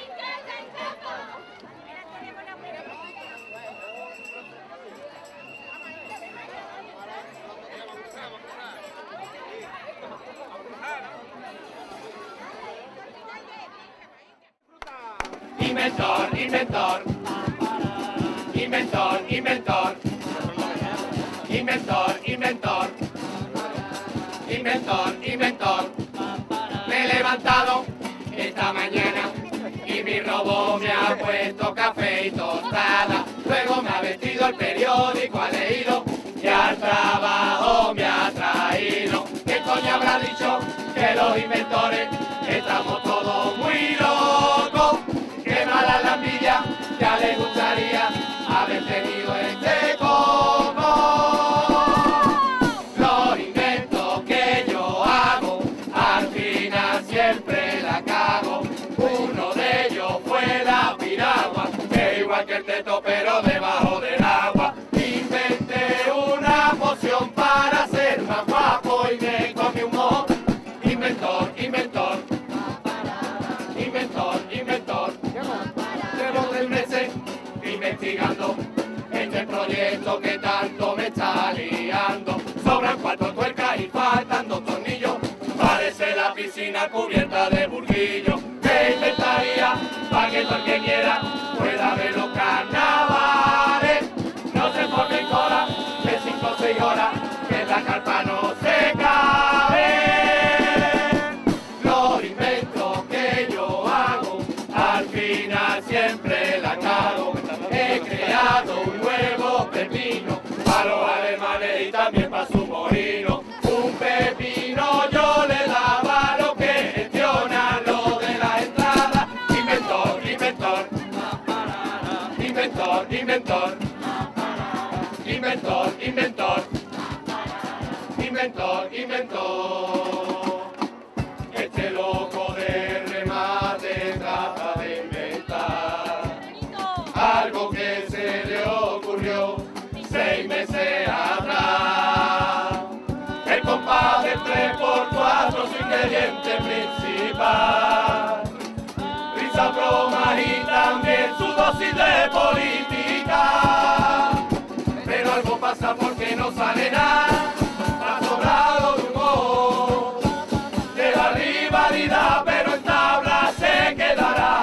Inventor, inventor, inventor, inventor, inventor, inventor, inventor, inventor. Me he levantado esta mañana y mi robot me ha puesto café y tostada. Luego me ha vestido el periódico, ha leído y al trabajo me ha traído. ¿Qué coño habrá dicho? Que los inventores estamos todos muy locos. Qué mala la envidia, ya le gustaría haber tenido este coco. Los inventos que yo hago, al final siempre la cago. Uno de ellos fue la piragua, que igual que el teto pero debajo del agua. Inventé una poción para ser más guapo y me comí un mojo. Inventor, inventor, inventor, inventor. Llevo 3 meses investigando este proyecto que tanto me está liando. Sobran 4 tuercas y faltan 2 tornillos. Parece la piscina cubierta de burguillos. ¿Qué inventaría para que todo el que quiera pueda ver los carnavales? No se forme en cola de 5 o 6 horas, que la carpa no se cabe. Los inventos que yo hago, al final siempre la cago. He creado un nuevo pepino para los alemanes y también para su molino. Un pepino yo le daba lo que gestiona lo de la entrada. Inventor, inventor, inventor, inventor, inventor, inventor, inventor, inventor. Este loco de remate trata de inventar algo que se le ocurrió 6 meses atrás. El compás de 3×4, su ingrediente principal. Risa, bromas y también su dosis de política. Pero algo pasa porque no sale nada, ha sobrado de humor. Lleva rivalidad, pero en tabla se quedará.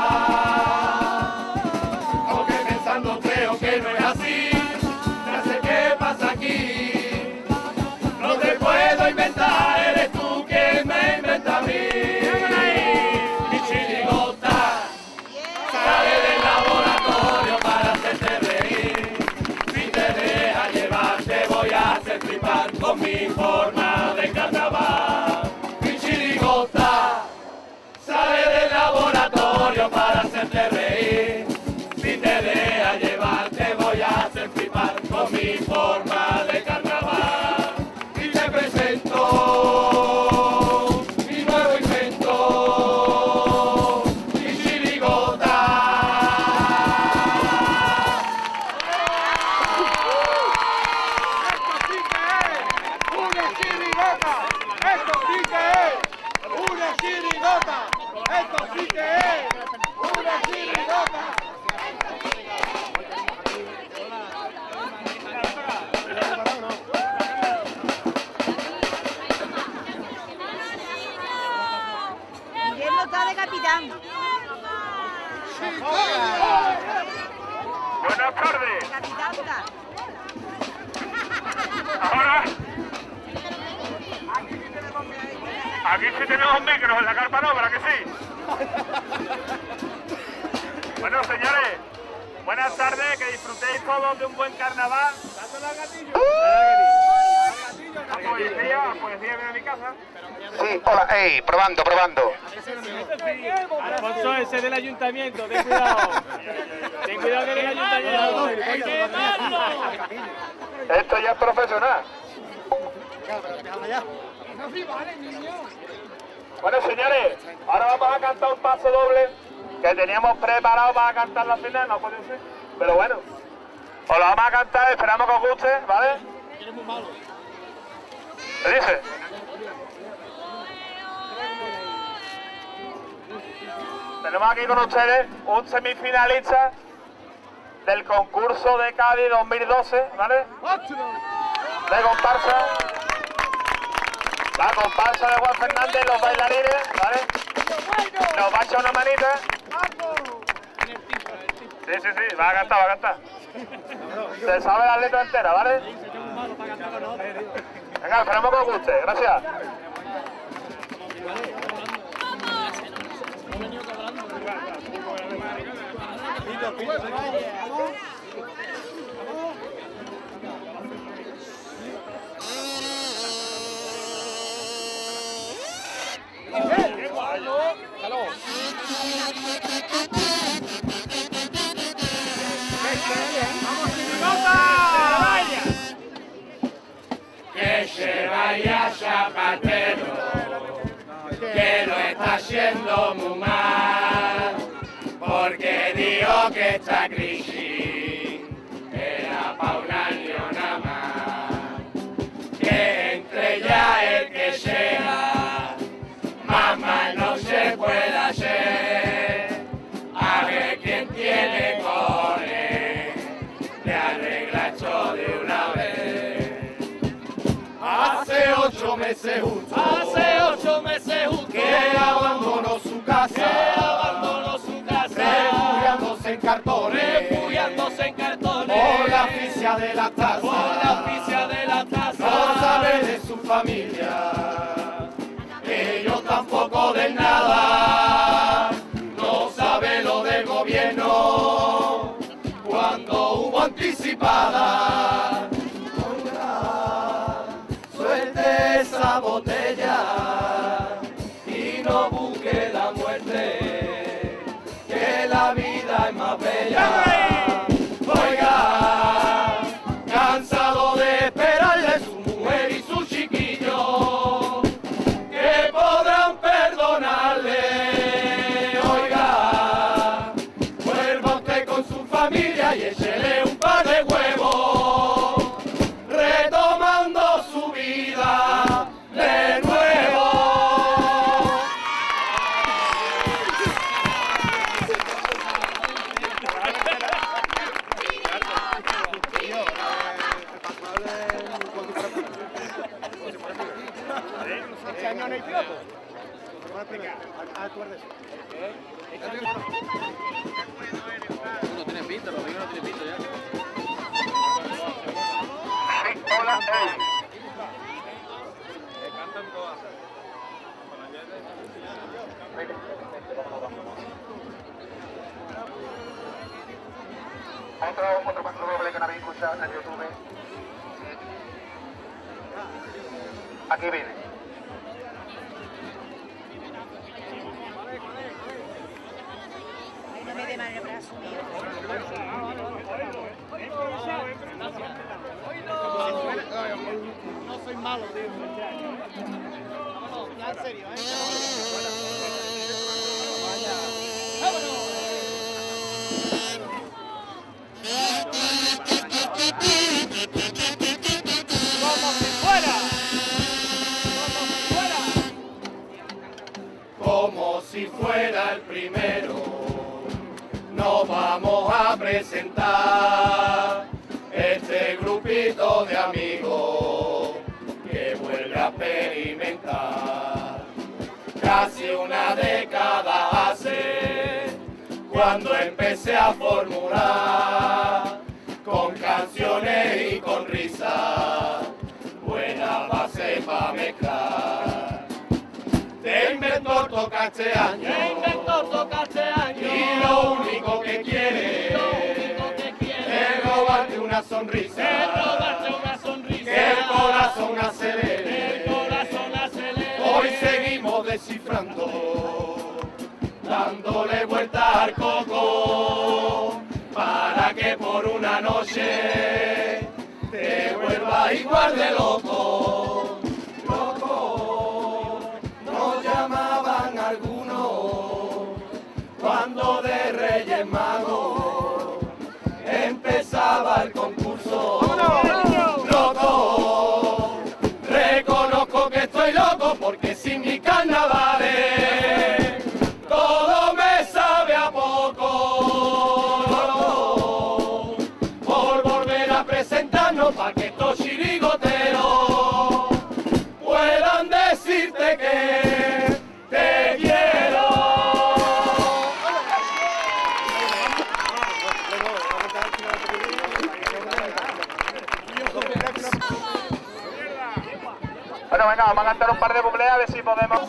Aunque pensando creo que no es así, ya sé qué pasa aquí. No te puedo inventar, eres tú quien me inventa a mí. Mi chirigota sale del laboratorio para hacerte reír. Si te deja llevar te voy a hacer flipar con mi forma de carnaval. Mi chirigota sale del laboratorio para hacerte reír. Si te deja llevar te voy a hacer flipar con mi forma de carnaval. Y te presento mi nuevo invento, mi chirigota. ¡Esto sí que es una chirigota! ¡Esto sí que es una chirigota! Guillermo está de capitán. Buenas tardes. De capitán está. Ahora, aquí sí tenemos micros, en la carpa no, ¿verdad que sí? Bueno, señores, buenas tardes, que disfrutéis todos de un buen carnaval. ¡Dándole al gatillo! Poesía viene a mi casa. Sí, hola, probando, probando. Alfonso, ese es del ayuntamiento, ten cuidado. Ten cuidado que es del ayuntamiento. Esto ya es profesional. Bueno, señores, ahora vamos a cantar un paso doble que teníamos preparado para cantar la final, no puede ser. Pero bueno, os lo vamos a cantar, esperamos que os guste, ¿vale? ¿Qué dice? Tenemos aquí con ustedes un semifinalista del concurso de Cádiz 2012, ¿vale? De comparsa. La comparsa de Juan Fernández, los bailarines, ¿vale? Nos va a echar una manita. Sí, va a cantar. Se sabe la letra entera, ¿vale? Venga, esperamos que os guste, gracias. Que se vaya Zapatero, que lo está haciendo muy mal, porque dijo que esta crisis era pa' un año nada más, que entre ya el que sea, más mal no se puede hacer, a ver quién tiene cojones, le arregla esto de una vez. Hace 8 meses justo, que abandonó su casa, refugiándose en cartones, por la asfixia de la tasa, no sabe de su familia, ellos tampoco de nada, no sabe lo del gobierno, cuando hubo anticipada. Suelte esa botella y no busque la muerte, que la vida es más bella. Oiga, cansado de esperarle su mujer y su chiquillo, que podrán perdonarle. Oiga, vuelva usted con su familia y échele un par de huevos, retomando su vida de nuevo. Este año no hay piloto. No tiene pinta, los amigos no tienen pinta ya. Sí, hola, Cantan todas. Otro paso doble que no habéis escuchado en YouTube. Aquí viene. No me dé mal el brazo mío. No soy malo, tío. Vámonos, ya en serio, ¡vámonos! Como si fuera el primero, nos vamos a presentar este grupito de amigos que vuelve a experimentar. Casi una década hace cuando empecé a formular con canciones y con risas, buena base para mezclar. Te inventor toca este año, y lo único que quiere es robarte una sonrisa, que el corazón acelere. Hoy seguimos descifrando, dándole vuelta al coco, para que por una noche te vuelva igual de loco. Loco, nos llamaban algunos cuando de Reyes Magos empezaba el concurso. Loco, reconozco que estoy loco porque sin mis carnavales todo a presentarnos para que estos chirigoteros puedan decirte que te quiero. Bueno, venga, vamos a cantar un par de bucles a ver si podemos.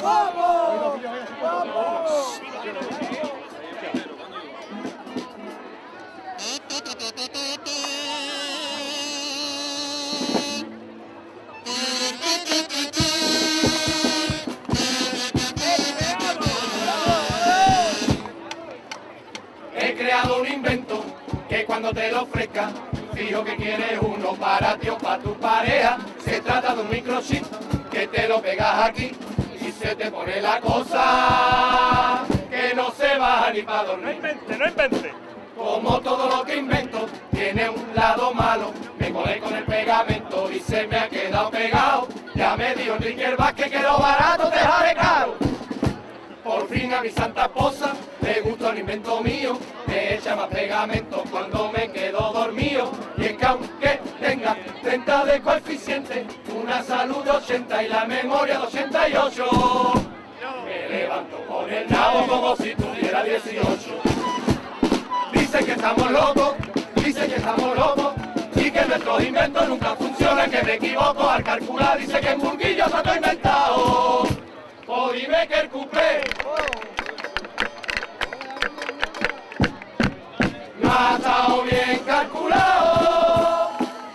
He creado un invento que cuando te lo ofrezca, fijo que quieres uno para ti o para tu pareja. Se trata de un microchip que te lo pegas aquí y se te pone la cosa que no se va ni para dormir. No invente. Como todo lo que invento tiene un lado malo, me colé con el pegamento y se me ha quedado pegado. Ya me dijo Enrique Vázquez que lo barato te dejaré caro. Por fin a mi santa esposa le gusta el invento mío, me echa más pegamento cuando me quedo dormido. Y es que aunque tenga 30 de coeficiente, una salud de 80 y la memoria de 88, me levanto con el nabo como si tuviera 18. Dicen que estamos locos, y que nuestros inventos nunca funcionan, que me equivoco al calcular, dice que en Burguillo está todo inventado. O dime que el cuplé no ha estado bien calculado.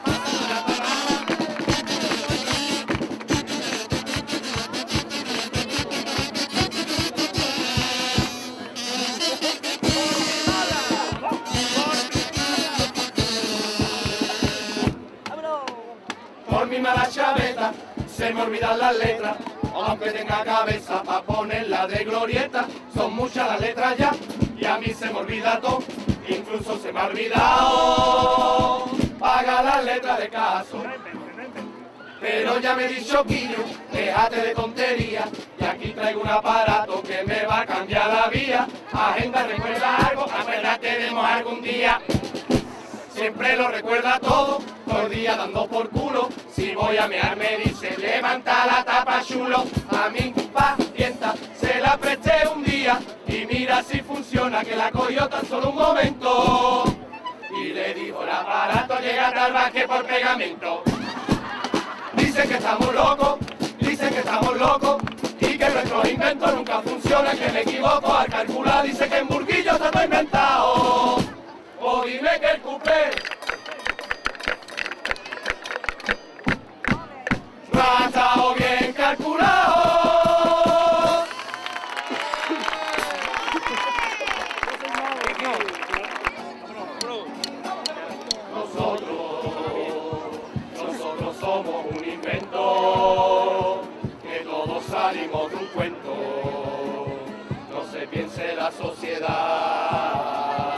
Por mi mala chaveta se me olvidan las letras, aunque tenga cabeza para ponerla de glorieta. Son muchas las letras ya y a mí se me olvida todo, incluso se me ha olvidado pagar las letras de caso. Pero ya me he dicho, Quillo, déjate de tontería, y aquí traigo un aparato que me va a cambiar la vía. Agenda, recuerda algo, acuérdate de mojar algún día. Siempre lo recuerda todo el día dando por culo. Si voy a mear me dice, levanta la tapa chulo. A mi pacienta se la presté un día y mira si funciona, que la cogió tan solo un momento. Y le dijo, el aparato llega al baje por pegamento. Dicen que estamos locos, y que nuestros inventos nunca funcionan, que me equivoco al calcular, dice que en Burguillo está todo inventado. O dime que el cuplé no ha estado bien calculado. Nosotros somos un invento, que todos salimos de un cuento. No se piense la sociedad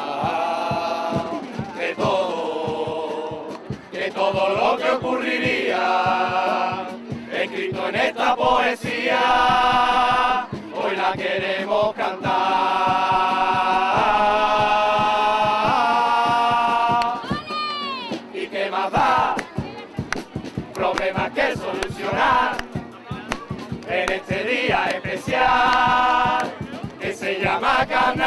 todo lo que ocurriría escrito en esta poesía, hoy la queremos cantar. ¿Y qué más da? Problemas que solucionar en este día especial que se llama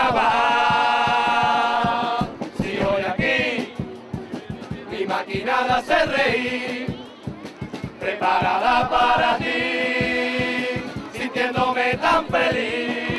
carnaval. Si hoy aquí mi maquinada hace reír, preparada para ti, sintiéndome tan feliz.